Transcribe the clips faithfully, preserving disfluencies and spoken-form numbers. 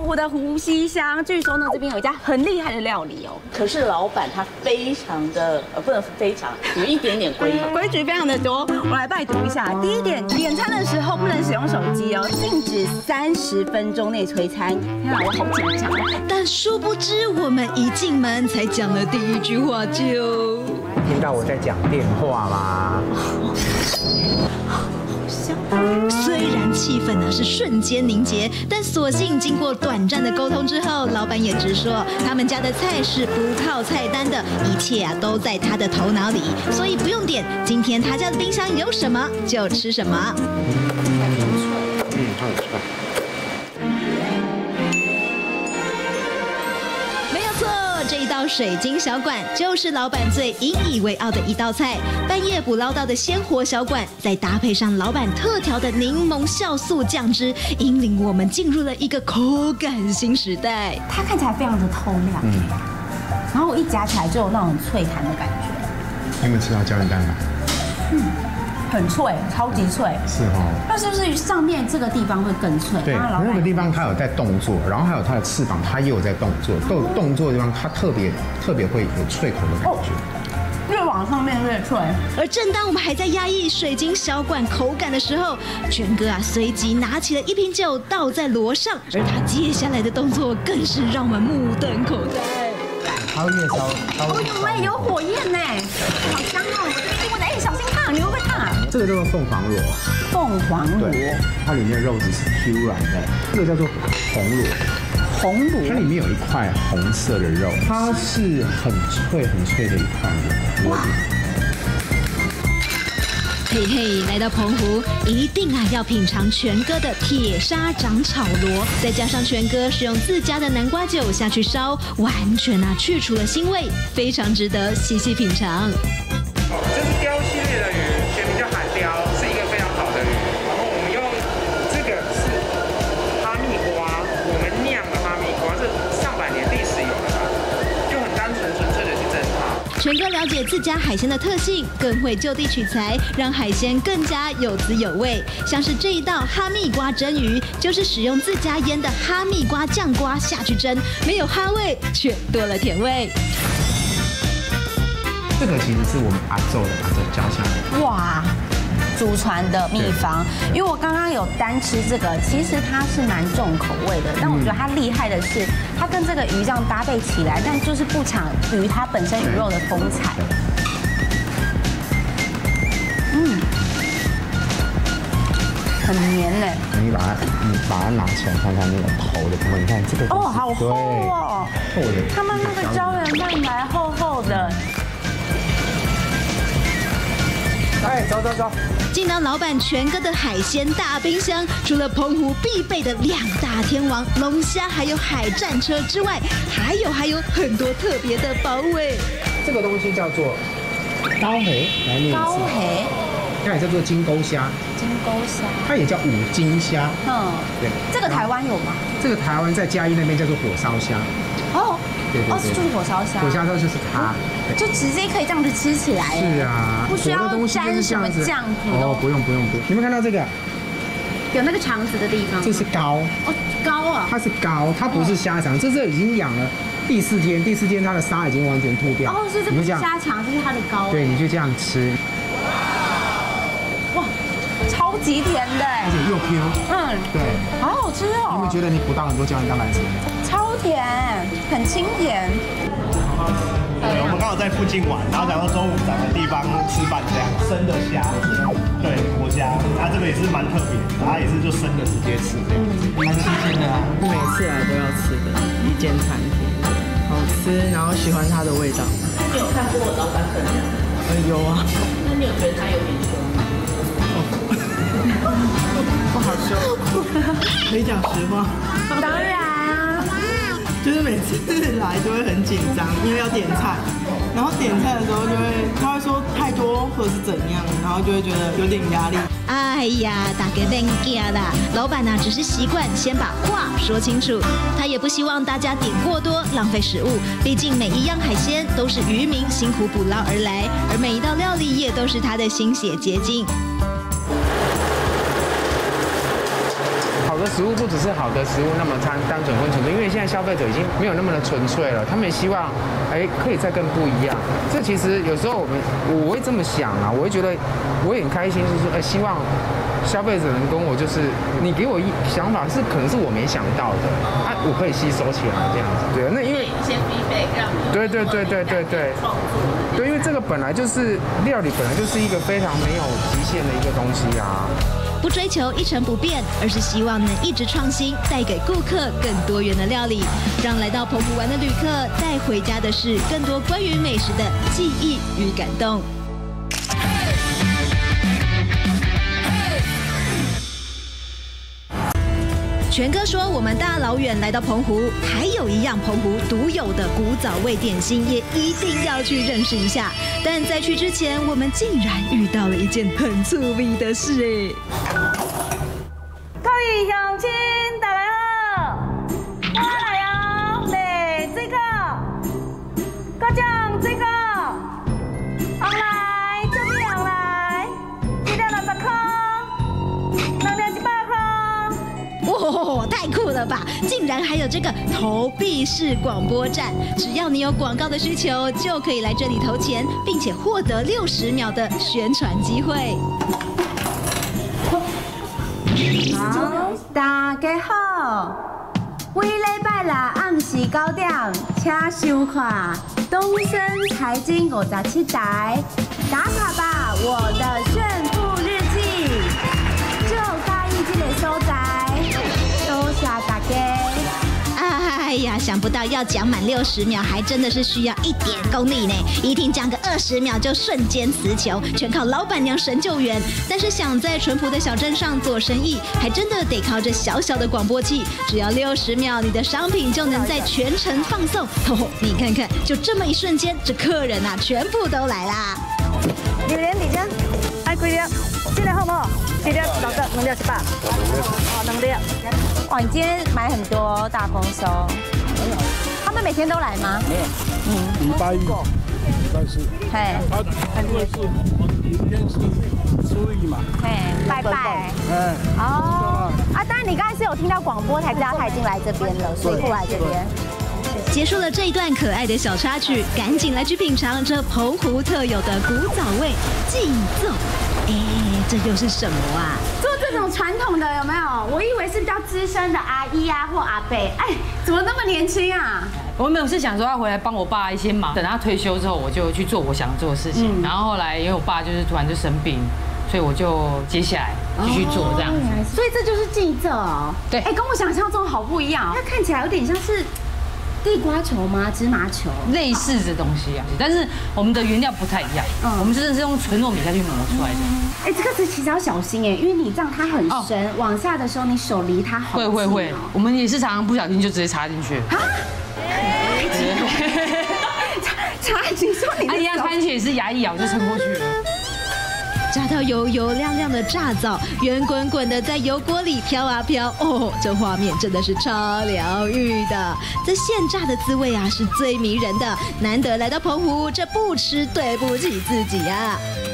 湖的湖西乡，据说呢这边有一家很厉害的料理哦。 可是老板他非常的呃，不能非常，有一点点规矩， 规矩非常的多。我来拜读一下。第一点，点餐的时候不能使用手机哦，禁止三十分钟内催餐。天啊，我好紧张。 但殊不知，我们一进门才讲了第一句话就。 听到我在讲电话吗？ 虽然气氛呢是瞬间凝结，但所幸经过短暂的沟通之后，老板也直说他们家的菜是不靠菜单的，一切啊都在他的头脑里，所以不用点。今天他家的冰箱有什么就吃什么。 嗯，它很脆。 这一道水晶小馆就是老板最引以为傲的一道菜，半夜捕捞到的鲜活小馆，再搭配上老板特调的柠檬酵素酱汁，引领我们进入了一个口感新时代。 它看起来非常的透亮，嗯，然后我一夹起来就有那种脆弹的感觉。 你有没有吃到胶原蛋白？ 嗯。 很脆，超级脆， 是哦。 那是不是上面这个地方会更脆？ 对，那个地方它有在动作，然后还有它的翅膀，它也有在动作。动动作的地方，它特别特别会有脆口的感觉。 越往上面越脆。 而正当我们还在压抑水晶小馆口感的时候，全哥啊随即拿起了一瓶酒倒在螺上，而他接下来的动作更是让我们目瞪口呆。 它会越烧， 哦，有哎，有火焰呢，好香哦！我的哎，小心烫，你会不会烫啊？ 这个叫做凤凰螺， 凤凰螺， 它里面的肉质是 Q 软的。这个叫做红螺， 红螺， 它里面有一块红色的肉，它是很脆很脆的一块螺子。 嘿嘿，来到澎湖，一定啊要品尝全哥的铁砂掌炒螺，再加上全哥使用自家的南瓜酒下去烧，完全啊去除了腥味，非常值得细细品尝。 这是鲷系列的鱼，学名叫海鲷，是一个非常好的鱼。然后我们用这个是哈密瓜，我们酿的哈密瓜是上百年历史有的，就很单纯纯粹的去蒸它。 全哥了解自家海鲜的特性，更会就地取材，让海鲜更加有滋有味。像是这一道哈密瓜蒸鱼，就是使用自家腌的哈密瓜酱瓜下去蒸，没有哈味，却多了甜味。 这个其实是我们阿昼的阿昼教下来。 哇，祖传的秘方。因为我刚刚有单吃这个，其实它是蛮重口味的，但我觉得它厉害的是，它跟这个鱼这样搭配起来，但就是不抢鱼它本身鱼肉的风采。嗯，很绵嘞。 你把它，你把它拿起来看看那个头的部分，你看这个哦，好厚哦， 厚的。 他们那个胶原蛋白厚厚的。 哎，走走走！ 进到老板全哥的海鲜大冰箱，除了澎湖必备的两大天王龙虾，还有海战车之外，还有还有很多特别的宝味。 这个东西叫做高黑，来念一次。 高黑， 它也叫做金钩虾。 金钩虾， 它也叫五金虾。 嗯， 对。 这个台湾有吗？ 这个台湾在嘉义那边叫做火烧虾。 哦。 对对对， 哦，就是火烧虾， 火烧虾就是它， 就直接可以这样子吃起来。 是啊， 不需要沾什么酱子。 哦，不用不用不用。你们看到这个？ 有那个肠子的地方。 这是膏。 哦，膏啊。 它是膏，它不是虾肠，这是已经养了第四天，第四天它的沙已经完全吐掉。 哦，所以这不是虾肠，这是它的膏。 对，你就这样吃。 哇，超级甜的哎， 而且又 Q。嗯，对， 好好吃哦。 你有没有觉得你补到很多胶原蛋白质？ 超甜，很清甜。 我们刚好在附近玩，然后想到中午找个地方吃饭，这样生的虾，对，活虾，它这个也是蛮特别，它也是就生的直接吃，这样蛮新鲜的啊。 每次来都要吃的一间餐厅，好吃，然后喜欢它的味道。 你有看过老板本人？ 呃，有啊。 那你有觉得他有点凶吗？ 不好说，可以讲实话。 当然。 就是每次来就会很紧张，因为要点菜，然后点菜的时候就会他会说太多或者是怎样，然后就会觉得有点压力。 哎呀，大家别惊啦，老板呢、啊、只是习惯先把话说清楚，他也不希望大家点过多浪费食物，毕竟每一样海鲜都是渔民辛苦捕捞而来，而每一道料理也都是他的心血结晶。 好的食物不只是好的食物那么单单纯跟纯粹，因为现在消费者已经没有那么的纯粹了，他们也希望，哎，可以再更不一样。这其实有时候我们我会这么想啊，我会觉得我也很开心，就是说，哎，希望消费者能跟我就是你给我一想法是可能是我没想到的，啊，我可以吸收起来这样子。对，那因为一些 feedback 让你对对对对对对创作对，因为这个本来就是料理，本来就是一个非常没有极限的一个东西啊。 不追求一成不变，而是希望能一直创新，带给顾客更多元的料理，让来到澎湖玩的旅客带回家的是更多关于美食的记忆与感动。全哥说，我们大老远来到澎湖，还有一样澎湖独有的古早味点心，也一定要去认识一下。但在去之前，我们竟然遇到了一件很趣味的事哎！ 各位乡亲，大家好，我来哦，来这个，各酱这个，红来，这边红来，一两六十块，两两一百块。 哇，太酷了吧！竟然还有这个投币式广播站，只要你有广告的需求，就可以来这里投钱，并且获得六十秒的宣传机会。 好，大家好，每礼拜六暗时九点，请收看东森财经五十七台，打卡吧，我的炫富日记，就介意这个所在，多谢大家。 哎呀，想不到要讲满六十秒，还真的是需要一点功力呢。一听讲个二十秒就瞬间词穷，全靠老板娘神救援。但是想在淳朴的小镇上做生意，还真的得靠这小小的广播器。只要六十秒，你的商品就能在全程放送。哦，你看看，就这么一瞬间，这客人啊，全部都来啦。 榴莲底针，爱几粒？这个好不好？一粒六个，两粒一百。哦，两粒。 哇，你今天买很多大丰收，他们每天都来吗？ 没有，嗯，礼拜一、礼拜四， 嘿， 因为是我们明天是初一嘛， 嘿，拜拜， 哎， 哦，啊，当然你刚才是有听到广播才知道他已经来这边了，所以过来这边。 结束了这一段可爱的小插曲，赶紧来去品尝这澎湖特有的古早味祭粽。哎，这又是什么啊？ 做这种传统的有没有？我以为是比较资深的阿姨啊或阿伯，哎，怎么那么年轻啊？ 我没有是想说要回来帮我爸一些忙，等他退休之后，我就去做我想做的事情。嗯、然后后来因为我爸就是突然就生病，所以我就接下来继续做这样子。 哦、所以这就是祭粽哦。 对， 哎，跟我想象中好不一样、哦，它看起来有点像是。地瓜球吗？芝麻球？ 类似的东西啊，但是我们的原料不太一样。嗯，我们真的是用纯糯米下去磨出来的。 哎，这个是其实要小心哎，因为你这样它很深，往下的时候你手离它好。 会会会，我们也是常常不小心就直接插进去。啊？ 插插进去，说你哎呀，插进去也是牙一咬就撑过去了。 炸到油油亮亮的炸枣，圆滚滚的在油锅里飘啊飘，哦，这画面真的是超疗愈的。这现炸的滋味啊，是最迷人的。难得来到澎湖，这不吃对不起自己啊！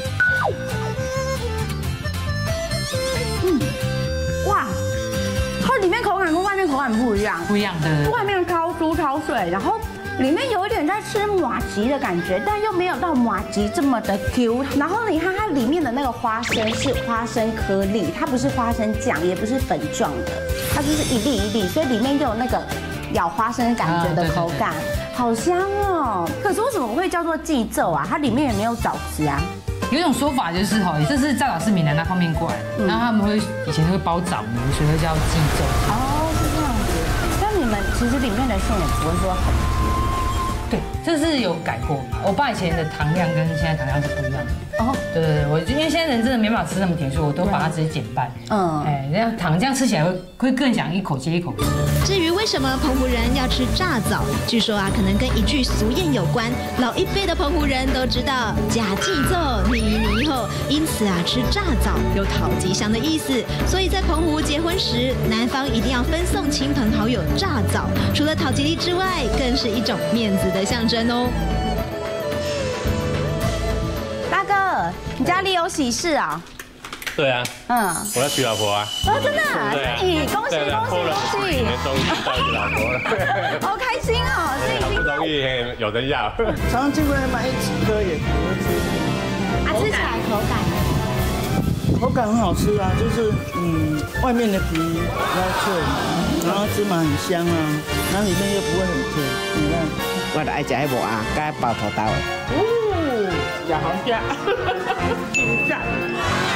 嗯，哇，它里面口感跟外面口感不一样， 不一样的。 外面超酥超脆，然后。里面有一点在吃麻糬的感觉，但又没有到麻糬这么的 Q。然后你看它里面的那个花生是花生颗粒，它不是花生酱，也不是粉状的，它就是一粒一粒，所以里面又有那个咬花生感觉的口感，好香哦。可是为什么会叫做祭粽啊？它里面也没有枣子啊。 有一种说法就是哈，这是最早是闽南那方面过来的，然后他们会以前会包枣泥，所以会叫祭粽。 哦，是这样子。但你们其实里面的馅也不会说很。 对，这是有改过。我爸以前的糖量跟现在糖量是不一样的。哦，对对对，我因为现在人真的没办法吃那么甜，所以我都把它直接减半。嗯，哎，这样糖这样吃起来会会更想一口接一口吃。 至于为什么澎湖人要吃炸枣，据说啊，可能跟一句俗谚有关。老一辈的澎湖人都知道假祭粽你你后，因此啊，吃炸枣有讨吉祥的意思。所以在澎湖结婚时，男方一定要分送亲朋好友炸枣，除了讨吉利之外，更是一种面子的象征哦。 大哥，你家里有喜事啊？ 对啊， 嗯， 我要娶老婆啊。 哦，真的啊， 对啊， 咦，恭喜恭喜恭喜！ 终于遇到一个老婆了， 好开心哦！所以好不容易有人要。 常常进过来买几颗也不会吃。 啊，吃起来口感呢？ 口感很好吃啊，就是嗯，外面的皮比较脆，然后芝麻很香啊，然后里面又不会很甜。你看， 我就爱食迄无啊，加爆土豆的。 哦，也好食，真赞。